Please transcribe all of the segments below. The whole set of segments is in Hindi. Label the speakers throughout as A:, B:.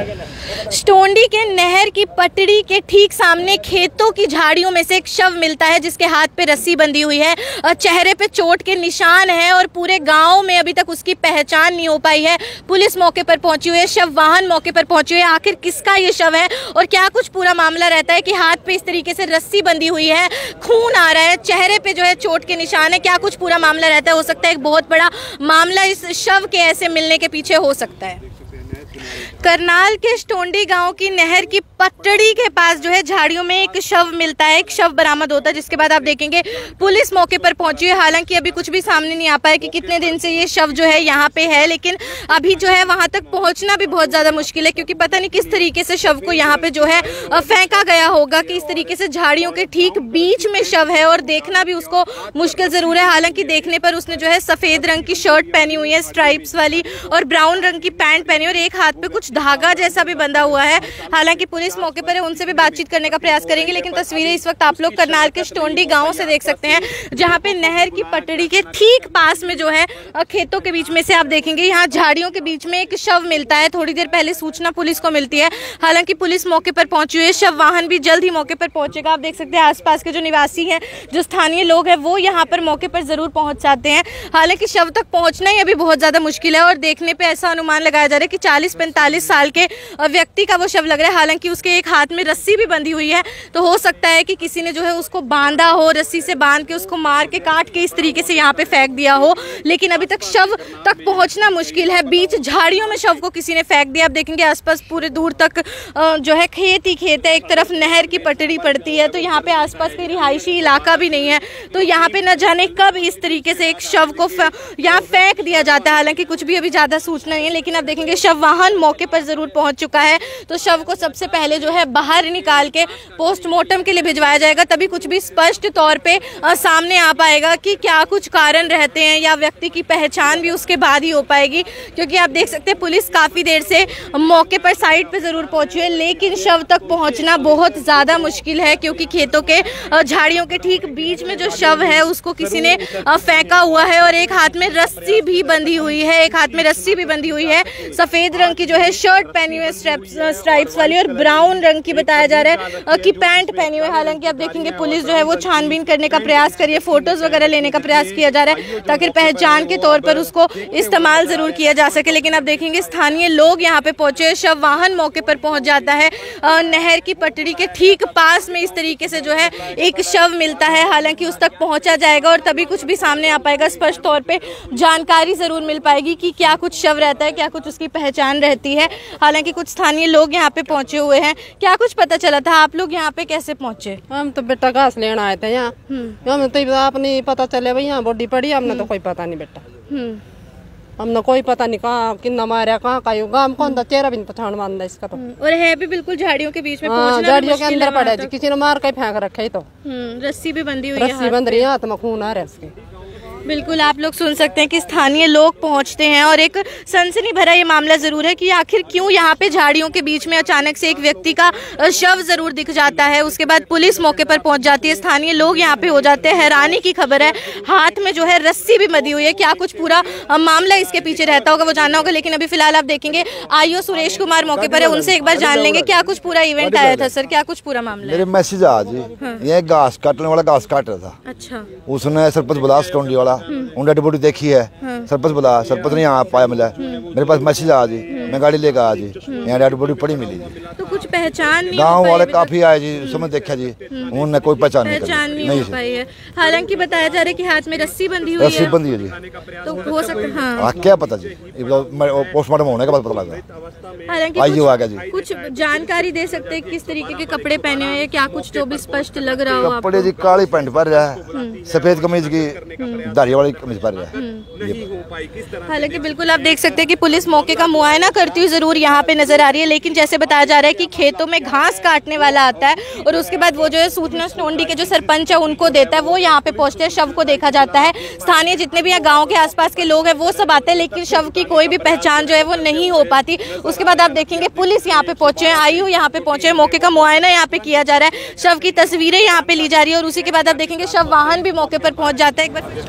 A: स्टोंडी के नहर की पटड़ी के ठीक सामने खेतों की झाड़ियों में से एक शव मिलता है जिसके हाथ पे रस्सी बंधी हुई है और चेहरे पे चोट के निशान हैं और पूरे गांव में अभी तक उसकी पहचान नहीं हो पाई है। पुलिस मौके पर पहुंची हुई है, शव वाहन मौके पर पहुंची हुई है। आखिर किसका ये शव है और क्या कुछ पूरा मामला रहता है कि हाथ पे इस तरीके से रस्सी बंधी हुई है, खून आ रहा है, चेहरे पे जो है चोट के निशान है, क्या कुछ पूरा मामला रहता है। हो सकता है एक बहुत बड़ा मामला इस शव के ऐसे मिलने के पीछे हो सकता है। करनाल के स्टोंडी गांव की नहर की पटड़ी के पास जो है झाड़ियों में एक शव मिलता है, एक शव बरामद होता है जिसके बाद आप देखेंगे पुलिस मौके पर पहुंची है। हालांकि अभी कुछ भी सामने नहीं आ पाया कि कितने दिन से ये शव जो है यहाँ पे है, लेकिन अभी जो है वहां तक पहुंचना भी बहुत ज्यादा मुश्किल है क्योंकि पता नहीं किस तरीके से शव को यहाँ पे जो है फेंका गया होगा कि इस तरीके से झाड़ियों के ठीक बीच में शव है और देखना भी उसको मुश्किल जरूर है। हालांकि देखने पर उसने जो है सफेद रंग की शर्ट पहनी हुई है स्ट्राइप्स वाली और ब्राउन रंग की पैंट पहनी और एक हाथ पे कुछ धागा जैसा भी बंधा हुआ है। हालांकि पुलिस मौके पर है, उनसे भी बातचीत करने का प्रयास करेंगे, लेकिन तस्वीरें इस वक्त आप लोग करनाल के स्टोंडी गांव से देख सकते हैं जहां पे नहर की पटड़ी के ठीक पास में जो है खेतों के बीच में से आप देखेंगे यहाँ झाड़ियों के बीच में एक शव मिलता है। थोड़ी देर पहले सूचना पुलिस को मिलती है, हालांकि पुलिस मौके पर पहुंची हुई है, शव वाहन भी जल्द ही मौके पर पहुंचेगा। आप देख सकते हैं आसपास के जो निवासी हैं, जो स्थानीय लोग हैं, वो यहाँ पर मौके पर जरूर पहुंच जाते हैं। हालांकि शव तक पहुंचना ही अभी बहुत ज्यादा मुश्किल है और देखने पे ऐसा अनुमान लगाया जा रहा है कि 40-45 साल के व्यक्ति का वो शव लग रहा है। हालांकि उसके एक हाथ में रस्सी भी बंधी हुई है, तो हो सकता है कि किसी ने जो है उसको बांधा हो, रस्सी से बांध के उसको मार के काट के इस तरीके से यहाँ पे फेंक दिया हो, लेकिन अभी तक शव तक पहुंचना मुश्किल है। बीच झाड़ियों में शव को किसी ने फेंक दिया। आप देखेंगे आसपास पूरे दूर तक जो है खेत ही खेत है, एक तरफ नहर की पटड़ी पड़ती है, तो यहाँ पे आसपास कोई रिहायशी इलाका भी नहीं है, तो यहाँ पे न जाने कब इस तरीके से एक शव को यहाँ फेंक दिया जाता है। हालांकि कुछ भी अभी ज्यादा सूचना नहीं है, लेकिन आप देखेंगे शव वाहन मौके पर जरूर पहुंच चुका है, तो शव को सबसे पहले जो है बाहर निकाल के पोस्टमार्टम के लिए भिजवाया जाएगा, तभी कुछ भी स्पष्ट तौर पे सामने आ पाएगा कि क्या कुछ कारण रहते हैं या व्यक्ति की पहचान भी उसके बाद ही हो पाएगी। क्योंकि आप देख सकते हैं पुलिस काफी देर से मौके पर साइड पे जरूर पहुंची है, लेकिन शव तक पहुंचना बहुत ज्यादा मुश्किल है क्योंकि खेतों के झाड़ियों के ठीक बीच में जो शव है उसको किसी ने फेंका हुआ है और एक हाथ में रस्सी भी बंधी हुई है, एक हाथ में रस्सी भी बंधी हुई है। सफेद रंग की जो है शर्ट पहनी हुई है स्ट्राइप्स वाली और ब्राउन रंग की बताया जा रहा है कि पैंट पहनी हुई है। हालांकि आप देखेंगे पुलिस जो है वो छानबीन करने का प्रयास करिए, फोटोज वगैरह लेने का प्रयास किया जा रहा है ताकि पहचान के तौर पर उसको इस्तेमाल जरूर किया जा सके। लेकिन आप देखेंगे स्थानीय लोग यहाँ पे पहुंचे, शव वाहन मौके पर पहुंच जाता है। नहर की पटड़ी के ठीक पास में इस तरीके से जो है एक शव मिलता है। हालांकि उस तक पहुंचा जाएगा और तभी कुछ भी सामने आ पाएगा, स्पष्ट तौर पे जानकारी जरूर मिल पाएगी कि क्या कुछ शव रहता है, क्या कुछ उसकी पहचान रहती है। हालांकि कुछ स्थानीय लोग यहाँ पे पहुंचे हुए हैं। क्या कुछ पता चला था? आप लोग यहाँ पे कैसे पहुंचे?
B: हम तो बेटा घास लेना आए थे यहाँ, हमें तो आप नहीं पता चले भाई यहाँ बॉडी पड़ी, हमने तो कोई पता नहीं बेटा, हमने कोई पता नहीं कहाँ किन्ना मारा, कहाँ का गांव कौन था, चेहरा भी नहीं पहचान मानता इसका तो।
A: और है भी बिल्कुल झाड़ियों के बीच में,
B: झाड़ियों के अंदर पड़ा है, किसी ने मार के फेंक रखा है। तो
A: रस्सी भी बंधी हुई है,
B: रस्सी बंध रही है, हाथ में खून आ रहा है इसके।
A: बिल्कुल आप लोग सुन सकते हैं कि स्थानीय लोग पहुंचते हैं और एक सनसनी भरा ये मामला जरूर है कि आखिर क्यों यहाँ पे झाड़ियों के बीच में अचानक से एक व्यक्ति का शव जरूर दिख जाता है। उसके बाद पुलिस मौके पर पहुंच जाती है, स्थानीय लोग यहाँ पे हो जाते हैं। हैरानी की खबर है, हाथ में जो है रस्सी भी बंधी हुई है। क्या कुछ पूरा मामला इसके पीछे रहता होगा वो जानना होगा, लेकिन अभी फिलहाल आप देखेंगे आईओ सुरेश कुमार मौके पर है, उनसे एक बार जान लेंगे क्या कुछ पूरा इवेंट आया था। सर क्या कुछ पूरा मामला?
C: मेरे मैसेज आज ये घास काटने वाला घास काट रहा था। अच्छा। उसने सरपंच बुला स्टोंडी वाला, उन देखी है, सरपंच बुला, सरपंच नहीं आ पाया, मिला मेरे पास मैसेज आ जी, मैं गाड़ी लेकर आ जी, यहाँ डेड बॉडी पड़ी मिली जी।
A: तो कुछ पहचान नहीं,
C: गांव वाले काफी आए जी, समझ देखा जी, उन्होंने कोई पहचान नहीं हो पाई है।
A: हालांकि बताया जा रहा है कि हाथ में रस्सी बंधी हुई है,
C: रस्सी बंधी है जी,
A: तो हो सकता है
C: क्या पता जी, पोस्टमार्टम होने के बाद पता लगा।
A: हालांकि
C: आइयो आ गया जी,
A: कुछ जानकारी दे सकते हैं किस तरीके के कपड़े पहने हुए हैं, क्या कुछ जो भी स्पष्ट लग रहा हो?
C: कपड़े जी काली पैंट पहन रहा है, सफेद कमीज की धारी वाली कमीज पहन रहा है।
A: हालांकि बिल्कुल आप देख सकते हैं कि पुलिस मौके का मुआयना करती हुई जरूर यहाँ पे नजर आ रही है, लेकिन जैसे बताया जा रहा है कि खेतों में घास काटने वाला आता है और उसके बाद वो जो है सूचना स्टोंडी के जो सरपंच है उनको देता है, वो यहाँ पे पहुंचते हैं, शव को देखा जाता है। स्थानीय जितने भी यहाँ गाँव के आसपास के लोग हैं वो सब आते हैं, लेकिन शव की कोई भी पहचान जो है वो नहीं हो पाती। उसके बाद आप देखेंगे पुलिस यहाँ पे पहुंचे हैं, आईयू यहाँ पे पहुंचे हैं, मौके का मुआयना यहाँ पे किया जा रहा है, शव की तस्वीरें यहाँ पे ली जा रही है और उसी के बाद आप देखेंगे शव वाहन भी मौके पर पहुंच जाता है। एक बार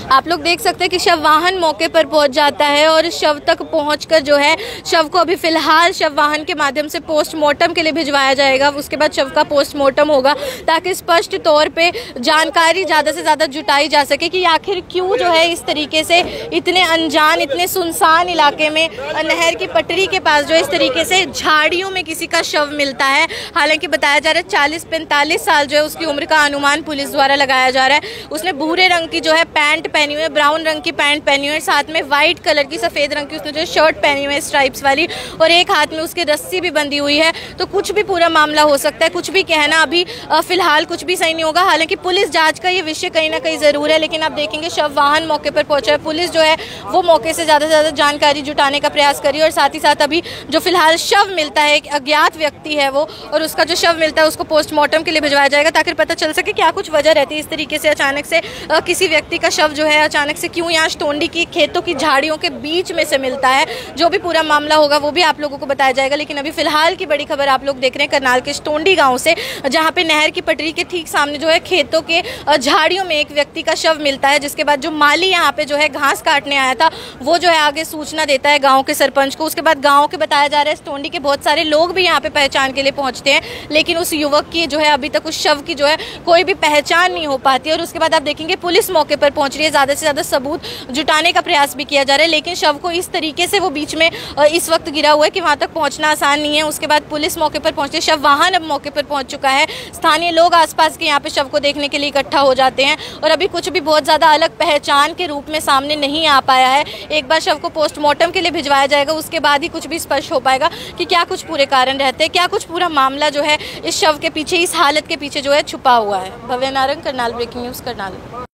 A: आप लोग देख सकते हैं कि शव वाहन मौके पर पहुंच जाता है और शव तक पहुंचकर जो है शव को अभी फिलहाल शव वाहन के माध्यम से पोस्टमार्टम के लिए भिजवाया जाएगा। उसके बाद शव का पोस्टमार्टम होगा ताकि स्पष्ट तौर पे जानकारी ज़्यादा से ज़्यादा जुटाई जा सके कि आखिर क्यों जो है इस तरीके से इतने अनजान, इतने सुनसान इलाके में नहर की पटरी के पास जो है इस तरीके से झाड़ियों में किसी का शव मिलता है। हालांकि बताया जा रहा है 40-45 साल जो है उसकी उम्र का अनुमान पुलिस द्वारा लगाया जा रहा है। उसने भूरे रंग की जो है पैंट पहनी हुई है, ब्राउन रंग की पैंट पहनी हुई है, साथ में व्हाइट कलर की सफ़ेद रंग की उसने जो शर्ट पहनी हुई है स्ट्राइप्स वाली, और एक हाथ में उसकी रस्सी भी बंधी हुई है। तो कुछ भी पूरा मामला हो सकता है, कुछ भी कहना अभी फिलहाल कुछ भी सही नहीं होगा। हालांकि पुलिस जांच का ये विषय कहीं ना कहीं ज़रूर है, लेकिन आप देखेंगे शव वाहन मौके पर पहुंचा है। पुलिस जो है वो मौके से ज़्यादा से ज़्यादा जानकारी जुटाने का प्रयास करी और साथ ही साथ अभी जो फिलहाल शव मिलता है, एक अज्ञात व्यक्ति है वो, और उसका जो शव मिलता है उसको पोस्टमार्टम के लिए भिजवाया जाएगा ताकि पता चल सके क्या कुछ वजह रहती है इस तरीके से अचानक से किसी व्यक्ति का शव जो है अचानक से क्यों यहाँ टोंडी की खेतों की झाड़ियों के बीच में से मिलता है। जो भी पूरा मामला होगा वो भी आप लोगों को बताया जाएगा। लेकिन अभी फिलहाल की बड़ी खबर आप लोग देख रहे हैं करनाल के टोंडी गांव से, जहां पे नहर की पटरी के ठीक सामने जो है खेतों के झाड़ियों में एक व्यक्ति का शव मिलता है, जिसके बाद जो माली यहाँ पे जो है घास काटने आया था वो जो है आगे सूचना देता है गाँव के सरपंच को। उसके बाद गाँव के बताया जा रहा है टोंडी के बहुत सारे लोग भी यहाँ पे पहचान के लिए पहुँचते हैं, लेकिन उस युवक की जो है अभी तक उस शव की जो है कोई भी पहचान नहीं हो पाती। और उसके बाद आप देखेंगे पुलिस मौके पर पहुंच रही है, ज़्यादा से ज़्यादा सबूत जुटाने का प्रयास भी किया जा रहा है, लेकिन शव को इस तरीके से वो बीच में इस वक्त गिरा हुआ है कि वहां तक पहुंचना आसान नहीं है। उसके बाद पुलिस मौके पर पहुंचती, शव वाहन अब मौके पर पहुंच चुका है। स्थानीय लोग आसपास के यहाँ पे शव को देखने के लिए इकट्ठा हो जाते हैं और अभी कुछ भी बहुत ज़्यादा अलग पहचान के रूप में सामने नहीं आ पाया है। एक बार शव को पोस्टमार्टम के लिए भिजवाया जाएगा, उसके बाद ही कुछ भी स्पष्ट हो पाएगा कि क्या कुछ पूरे कारण रहते हैं, क्या कुछ पूरा मामला जो है इस शव के पीछे, इस हालत के पीछे जो है छुपा हुआ है। Bhavya Narang, Karnal breaking news, Karnal.